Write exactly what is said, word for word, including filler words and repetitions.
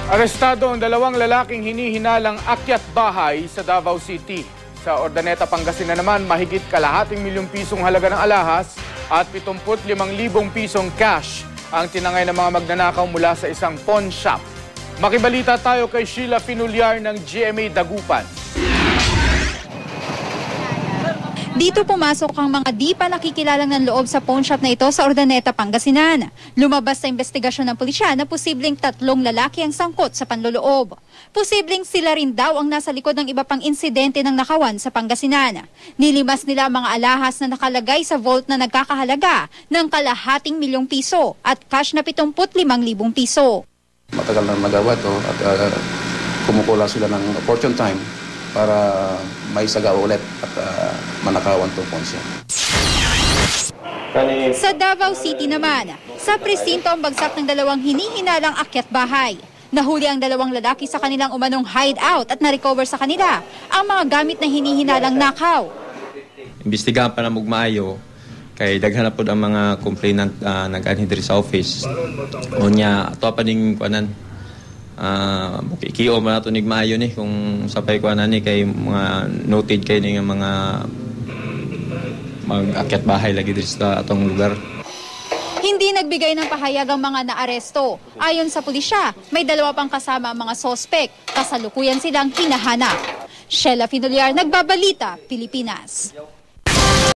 Arestado ang dalawang lalaking hinihinalang akyat bahay sa Davao City. Sa Ordaneta, Pangasinan naman, mahigit kalahating milyong pisong halaga ng alahas at pitungput limang libong pisong cash ang tinangay ng mga magnanakaw mula sa isang pawn shop. Makibalita tayo kay Sheila Finuliar ng G M A Dagupan. Dito pumasok ang mga di pa nakikilalang ng loob sa pawn shop na ito sa Ordaneta, Pangasinan. Lumabas sa investigasyon ng pulisya na posibleng tatlong lalaki ang sangkot sa panloloob. Posibleng sila rin daw ang nasa likod ng iba pang insidente ng nakawan sa Pangasinan. Nilimas nila ang mga alahas na nakalagay sa vault na nagkakahalaga ng kalahating milyong piso at cash na pitungput limang libong piso. Matagal na magawa ito at uh, kumukuha sila ng opportune time para may saga ulit at uh, manakawan itong ponsya. Sa Davao City naman, sa presinto ang bagsak ng dalawang hinihinalang akyat bahay. Nahuli ang dalawang lalaki sa kanilang umanong hideout at na-recover sa kanila ang mga gamit na hinihinalang nakaw. Imbestigahan pa na mugmaayo kay daghan po ang mga complainant uh, nag-anhi diri sa office. Unya ato pa ning kuanan uh, kikiyo man nato nig maayo ni kung sapay kuanan ni kay mga noted kay ning mga mag-akyat bahay lagi diri sa atong lugar. Hindi nagbigay ng pahayag ang mga naaresto. Ayon sa pulisya, may dalawa pang kasama ang mga sospek. Kasalukuyan silang hinahanap. Sheila Finuliar, Nagbabalita, Pilipinas.